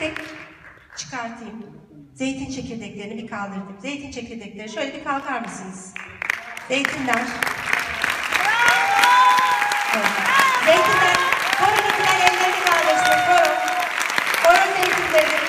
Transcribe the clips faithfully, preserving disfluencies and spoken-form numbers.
tek çıkartayım. Zeytin çekirdeklerini bir kaldırdım. Zeytin çekirdekleri şöyle bir kalkar mısınız? Zeytinler. Evet. Zeytinler. Korundakiler ellerini kaldırsın. Korun. Korun zeytinleri.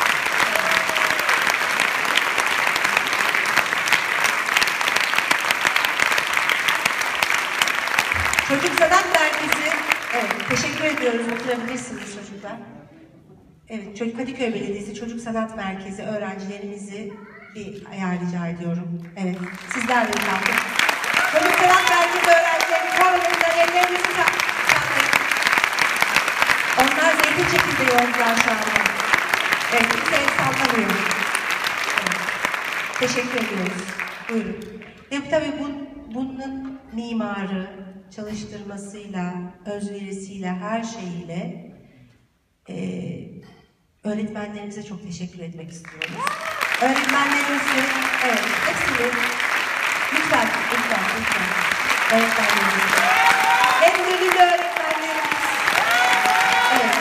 Çocuk Sanat Merkezi. Evet, teşekkür ediyoruz. Oturabilirsiniz çocuklar. Evet, Çocuk Kadıköy Belediyesi Çocuk Sanat Merkezi öğrencilerimizi bir ayar rica ediyorum. Evet, sizlerle kaldık. Çocuk Sanat Merkezi öğrencileri korunuzdan ellerinizi sallayın. Onlar zeytin çekirdeği oldular şu anda. Evet, kimse el sallamıyor. Evet. Teşekkür ediyoruz. Buyurun. Ve tabii bu, bunun mimarı, çalıştırmasıyla, özverisiyle, her şeyiyle e, öğretmenlerimize çok teşekkür etmek istiyoruz. Öğretmenlerimizin, evet, hepsini lütfen, lütfen, lütfen öğretmenlerimiz. En gönüllü öğretmenlerimiz. Evet.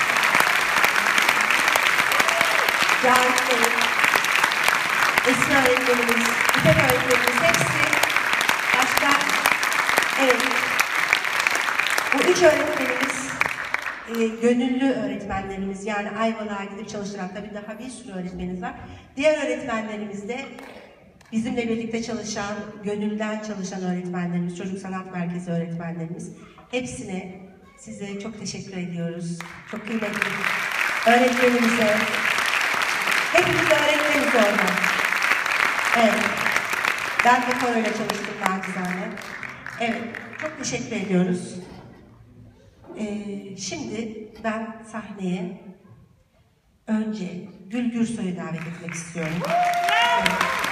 Cahit Bey, Esra öğretmenimiz, İpek öğretmenimiz, hepsi başka, evet. Bu üç öğretmenimiz e, gönüllü öğretmenlerimiz, yani Ayvalık'a gidip çalıştıran, tabii daha bir sürü öğretmenimiz var. Diğer öğretmenlerimiz de bizimle birlikte çalışan, gönülden çalışan öğretmenlerimiz, Çocuk Sanat Merkezi öğretmenlerimiz. Hepsine size çok teşekkür ediyoruz. Çok kıymetli öğretmenimize. Hepimiz öğretmeniz orada. Evet. Ben de koroyla çalıştım nacizane. Evet. Çok teşekkür ediyoruz. Ee, şimdi ben sahneye önce Gül Gürsoy'u davet etmek istiyorum. Evet.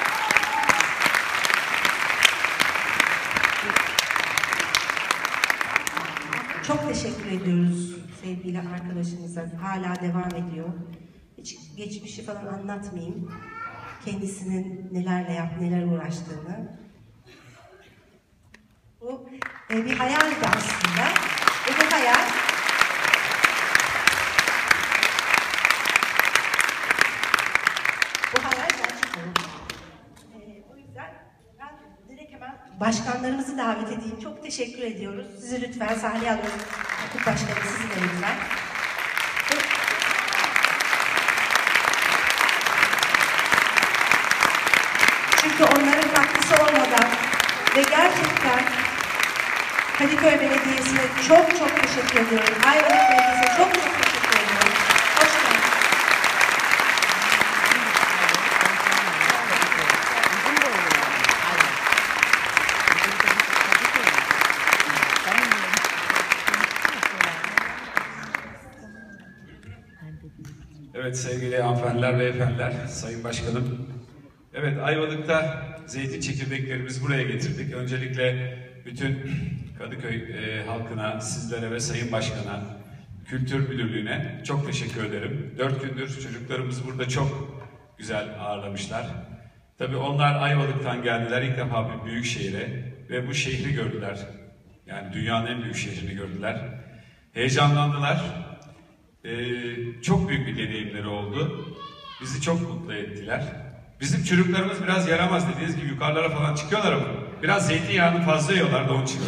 Çok teşekkür ediyoruz sevgili arkadaşımıza. Hala devam ediyor. Hiç geçmişi falan anlatmayayım. Kendisinin nelerle yap, neler uğraştığını. Bu e, bir hayaldi aslında. Ve bu hayal bu hayal gerçek oldu. E, o yüzden ben direkt hemen başkanlarımızı davet edeyim. Çok teşekkür ediyoruz. Sizi lütfen sahneye alıyoruz. Okul başkanı sizin de lütfen. Çünkü onların katkısı olmadan ve gerçekten Kadıköy Belediyesi'ne çok çok teşekkür ediyorum. Ayvalık Belediyesi'ne çok çok teşekkür ediyorum. Hoş geldiniz. Evet sevgili hanımefendiler, beyefendiler, sayın başkanım. Evet, Ayvalık'ta zeytin çekirdeklerimizi buraya getirdik. Öncelikle bütün Kadıköy e, halkına, sizlere ve sayın başkana, kültür müdürlüğüne çok teşekkür ederim. Dört gündür çocuklarımızı burada çok güzel ağırlamışlar. Tabii onlar Ayvalık'tan geldiler ilk defa bir büyük şehre ve bu şehri gördüler. Yani dünyanın en büyük şehrini gördüler. Heyecanlandılar. Ee, çok büyük bir deneyimleri oldu. Bizi çok mutlu ettiler. Bizim çocuklarımız biraz yaramaz, dediğiniz gibi yukarılara falan çıkıyorlar ama biraz zeytinyağını fazla yiyorlar da onun için.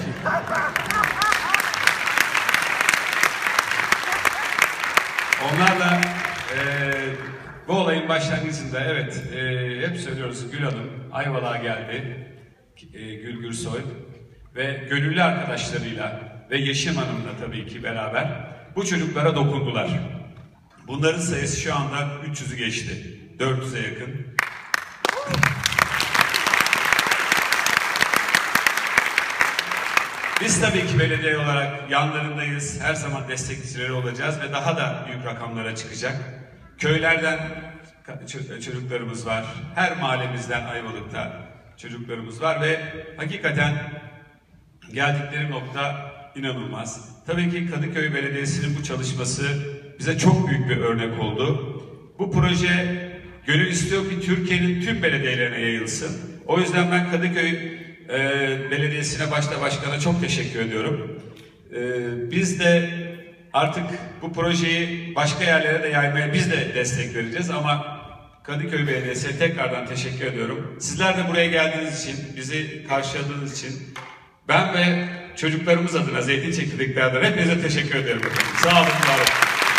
Onlarla e, bu olayın başlangıcında evet e, hep söylüyoruz, Gül Hanım Ayvalık'a geldi. E, Gül Gürsoy ve gönüllü arkadaşlarıyla ve Yeşim Hanım'la tabii ki beraber bu çocuklara dokundular. Bunların sayısı şu anda üç yüzü geçti. dört yüze yakın. Biz tabii ki belediye olarak yanlarındayız. Her zaman destekçileri olacağız ve daha da büyük rakamlara çıkacak. Köylerden çocuklarımız var. Her mahallemizden Ayvalık'ta çocuklarımız var ve hakikaten geldikleri nokta inanılmaz. Tabii ki Kadıköy Belediyesi'nin bu çalışması bize çok büyük bir örnek oldu. Bu proje gönül istiyor ki Türkiye'nin tüm belediyelerine yayılsın. O yüzden ben Kadıköy e, Belediyesi'ne başta başkana çok teşekkür ediyorum. E, biz de Artık bu projeyi başka yerlere de yaymaya biz de destek vereceğiz ama Kadıköy Belediyesi'ne tekrardan teşekkür ediyorum. Sizler de buraya geldiğiniz için, bizi karşıladığınız için ben ve çocuklarımız adına Zeytin Çekirdekler'den hepinize teşekkür ediyorum. Sağ olun, var olun.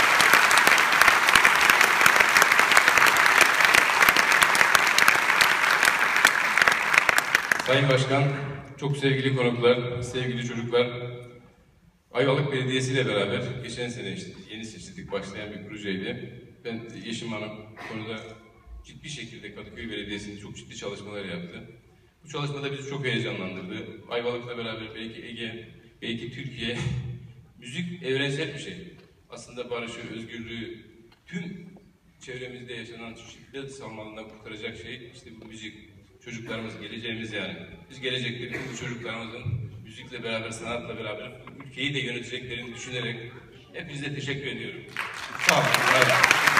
Sayın Başkan, çok sevgili konuklar, sevgili çocuklar, Ayvalık Belediyesi ile beraber geçen sene işte yeni seçildik başlayan bir projeydi. Ben Yeşim Hanım bu konuda ciddi şekilde Kadıköy Belediyesi'nin çok ciddi çalışmalar yaptı. Bu çalışmada bizi çok heyecanlandırdı. Ayvalık'la beraber belki Ege, belki Türkiye, müzik evrensel bir şey. Aslında barışı, özgürlüğü, tüm çevremizde yaşanan şiddet sarmalından kurtaracak şey işte bu müzik. Çocuklarımız, geleceğimiz yani. Biz gelecekte bu çocuklarımızın müzikle beraber, sanatla beraber ülkeyi de yöneteceklerini düşünerek hepinize teşekkür ediyorum. Sağ olun. Bravo.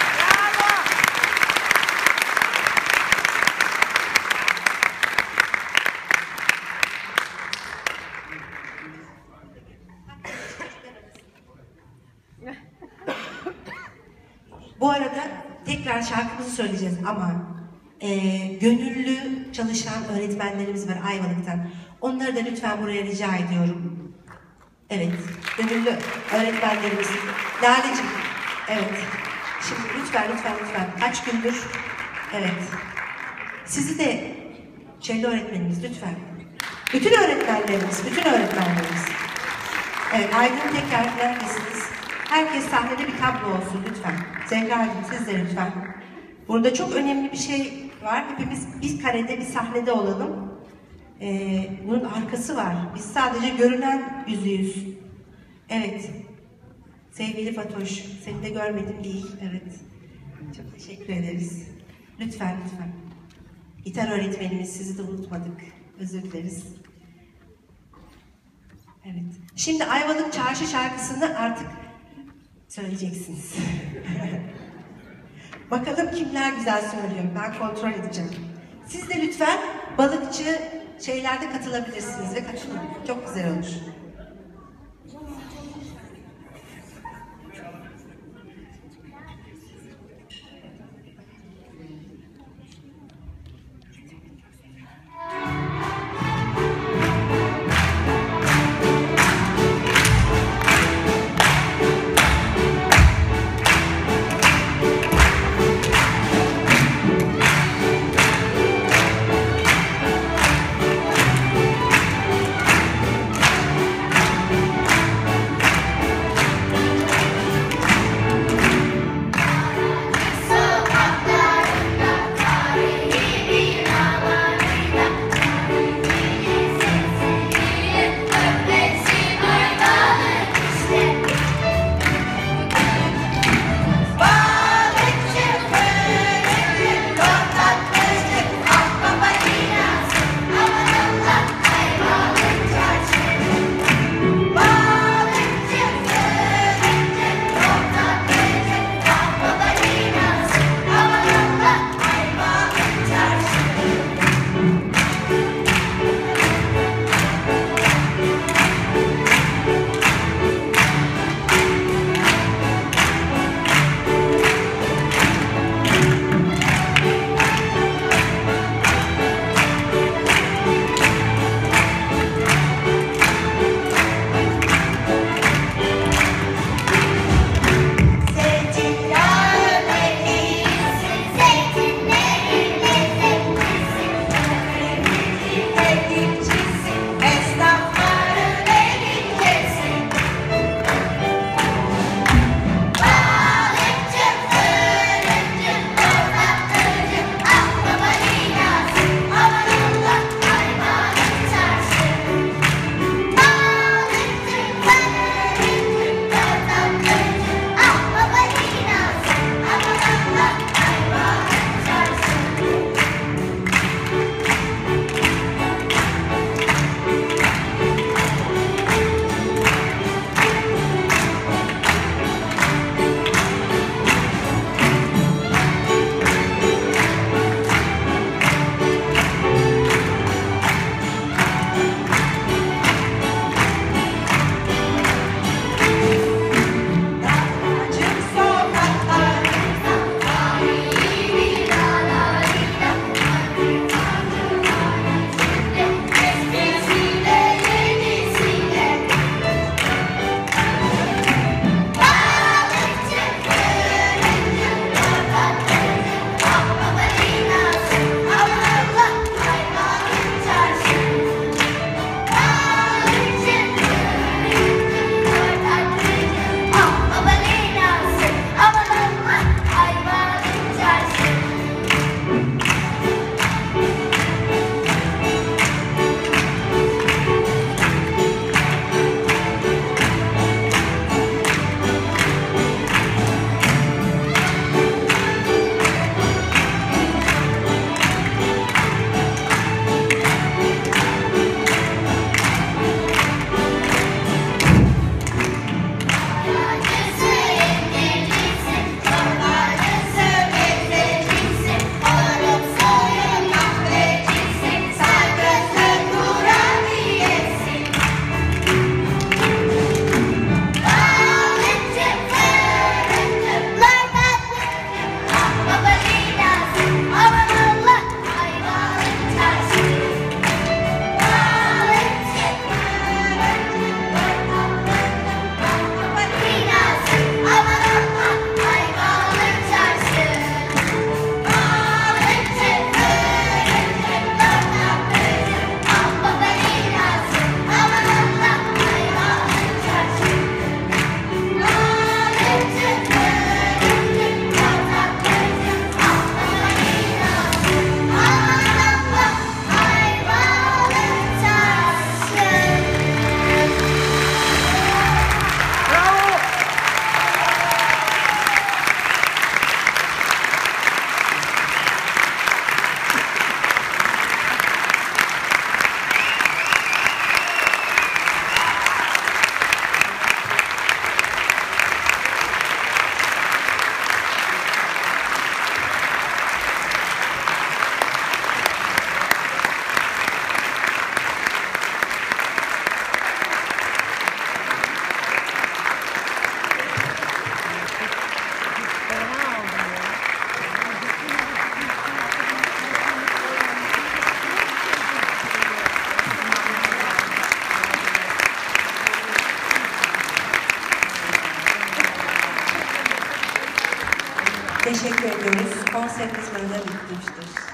Bu arada tekrar şarkımızı söyleyeceğiz ama e, gönüllü çalışan öğretmenlerimiz var Ayvalık'tan. Onları da lütfen buraya rica ediyorum. Evet, gönüllü öğretmenlerimiz. Lale'cim, evet. Şimdi lütfen, lütfen, lütfen. Kaç gündür? Evet. Sizi de Çelli öğretmenimiz lütfen. Bütün öğretmenlerimiz, bütün öğretmenlerimiz. Evet, Aydın tekrar neredesiniz? Herkes sahnede bir tablo olsun lütfen. Zehra'cığım siz de lütfen. Burada çok önemli bir şey var. Hepimiz bir karede, bir sahnede olalım. Ee, bunun arkası var. Biz sadece görünen yüzüyüz. Evet. Sevgili Fatoş, seni de görmedim değil. Evet. Çok teşekkür ederiz. Lütfen, lütfen. Gitar öğretmenimiz, sizi de unutmadık. Özür dileriz. Evet. Şimdi Ayvalık Çarşı şarkısını artık söyleyeceksiniz. Bakalım kimler güzel söylüyor. Ben kontrol edeceğim. Siz de lütfen balıkçı şeylerde katılabilirsiniz ve katılın. Çok güzel olur. teşekkür ediyoruz. Konserimiz burada bitmiştir.